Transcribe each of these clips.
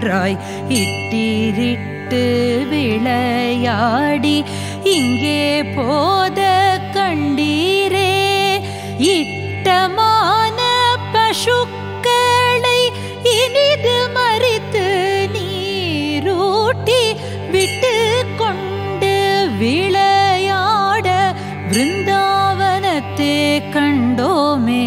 ஒன்றாய் இட்டிரிட்டு விளையாடி இங்கே போத கண்டீரே. இட்டமான பசுக்களை இனிது மறித்து நீரூட்டி விட்டு கொண்டு விளையாட விருந்தாவனத்தை கண்டோமே.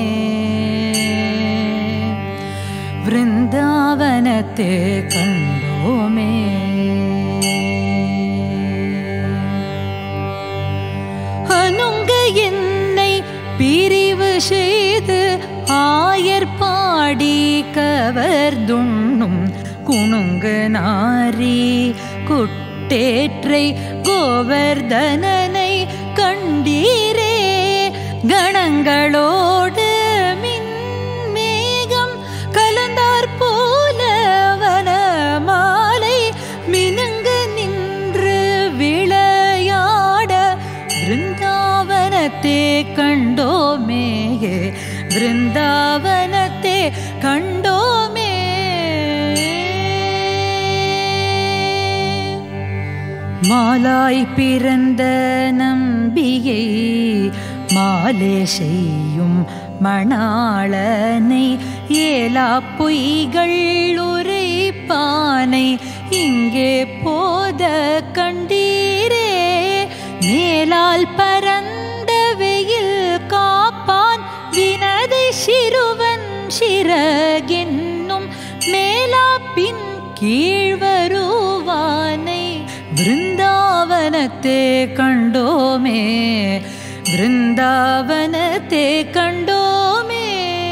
விருந்தாவனத்தை கண்டோமே. அனுங்க என்னை பிரிவு செய்து ஆயர் பாடி கவர்துண்ணும் குணுங்கு நாரி குட்டேற்றை கோவர்தனனை கண்டீரே. கணங்களோடு மின்மேகம் கலந்தார் போல வனமாலை மினுங்கு நின்று விளையாட விருந்தாவனத்தை கண்டோமே. விருந்தாவனத்தை கண்டோமே. மாலாய் பிறந்த நம்பியை மாலே செய்யும் மணாளனை ஏலா பொய்கள் உரைப்பானை இங்கே போத கண்டீரே. மேலால் பரந்த வெயில் காப்பான் வினதை சிறுவன் சிறகென்னும் மேலா பின் கீழ்வருவானை விருந்தாவனத்தை கண்டோமே. விருந்தாவனத்தை கண்டோமே.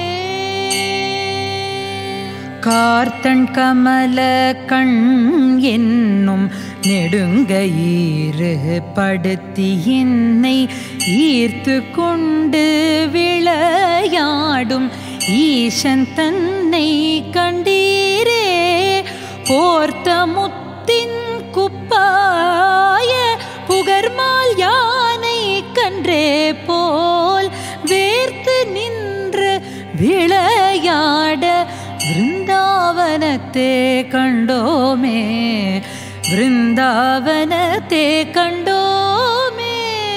கார்த்தன் கமல கண் என்னும் நெடுங்கயிறு படுத்தி என்னை ஈர்த்து கொண்டு விளையாடும் ஈசன் தன்னை கண்டீரே. போர்த்த முத்தின் குப்பாய புகர்மால் யானை கன்றே போல் வேர்த்து நின்று விளையாட விருந்தாவனத்தை கண்டோமே. விருந்தாவனத்தை கண்டோமே.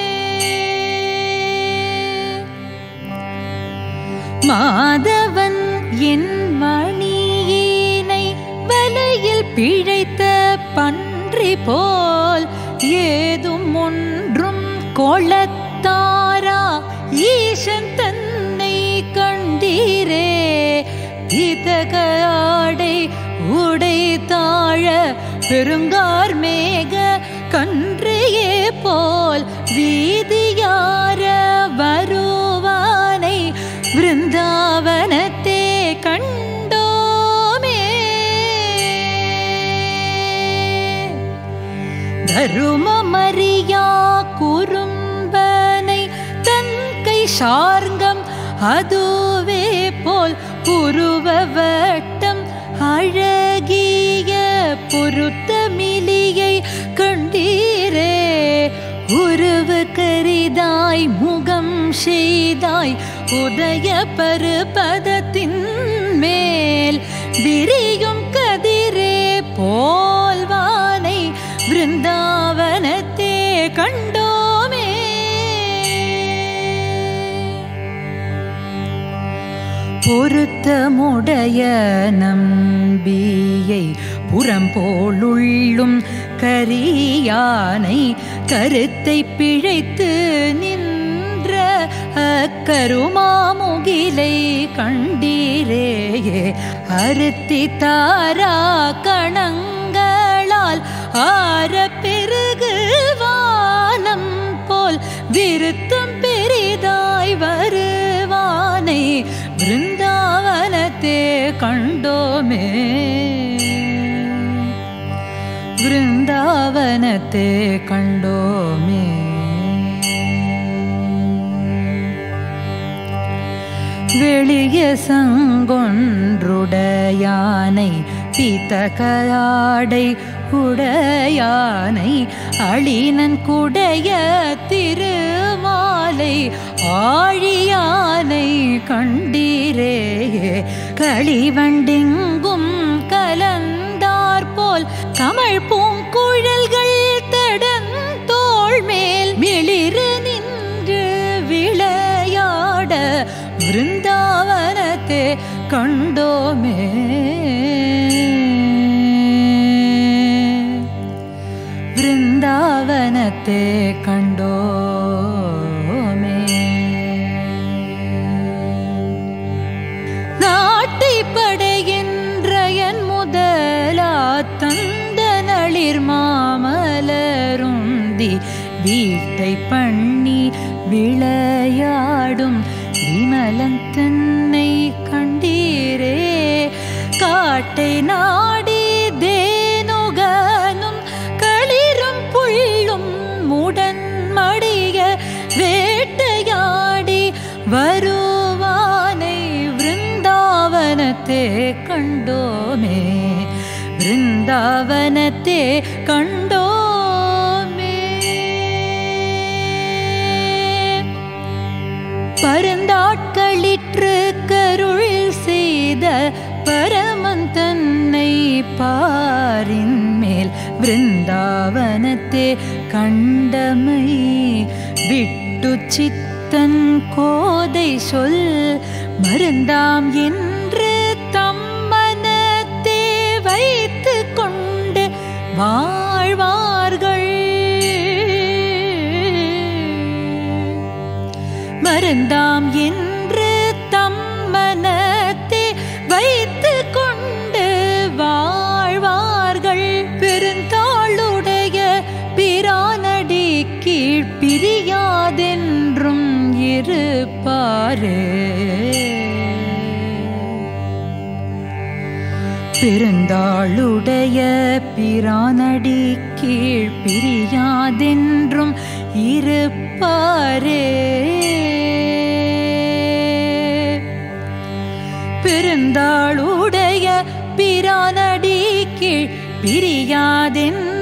மாதவன் என் மணியினை வலையில் பிழைத்த பன்றி போல் ஏதும் ஒன்றும் கொளத்தாரா ஈசன் தன்னை கண்டீரே. இதகாடை உடை தாழ பெருங்கார் மேக கன்றையே போல் வீதியார வருவானை விருந்தாவனத்தை கண்டோமே. தருமமறியா குறும்பனை தன் கை சார்கம் அதுவே போல் புருவவட்டம் அழகிய பொருத்தமிலியை கண்டீரே. உருவு கரிதாய் முகம் செய்தாய் உதய பருபதத்தின் மேல் விரியும் கதிரே போல்வானை விருந்தாவனத்தை கண்டோமே. பொருத்தமுடைய நம்பியை புறம்போலுள்ளும் கரியானை கருத்தை பிழைத்து நின்ற கருமாமுகிலை கண்டீரேயே. அருத்தி தாரா கணங்களால் ஆர பெருகு வானம் போல் விருத்தம் பெரிதாய் வருவானை விருந்தாவனத்தை கண்டோமே. விருந்தாவனத்தை கண்டோமே. வெளிய சங்கொன்றுடையானை பீத்தகாடை உடையானை அழினன் குடைய திருமாலை ஆழியானை கண்டீரே. களிவண்டெங்கும் கலந்தாட போல் கமழ் பூங்குழல்கள் தடன் தோள் மேல் மிளிர நின்று விளையாட விருந்தாவனத்தை கண்டோமே. விருந்தாவனத்தை கண்டோமே. நாட்டை படைகின்ற என் முதலா தந்த நளிர் மாமலருந்தி வீட்டை பண்ணி விளையாடும் விமலன் தன்னை கண்டீரே. காட்டை நாடி தேனுகனும் களிரும் புள்ளும் முடன் மடிய வேட்டையாடி வருவானை விருந்தாவனத்தை கண்டோமே. விருந்தாவனத்தை கண்டோமே. பரந்தாட்களிற்று கருள் செய்த பரமன் தன்னை பாரின் மேல் விருந்தாவனத்தை கண்டமை விட்டு சித்தன் கோதை சொல் மருந்தாம் என்று தம்மனத்தை வைத்து கொண்டு வாழ்வார்கள். மருந்தாம் என்று தம்மனத்தை வைத்து கொண்டு வாழ்வார்கள். பெருந்தாளுடைய பிரானடி கீழ் பிரியாதென்றும் இருப்பாரே. பெருந்தாளுடைய பிரானடி கீழ் பிரியாதென்றும் இருப்பாரே. பெருந்தாளுடைய பிரானடி கீழ் பிரியாதென்றும்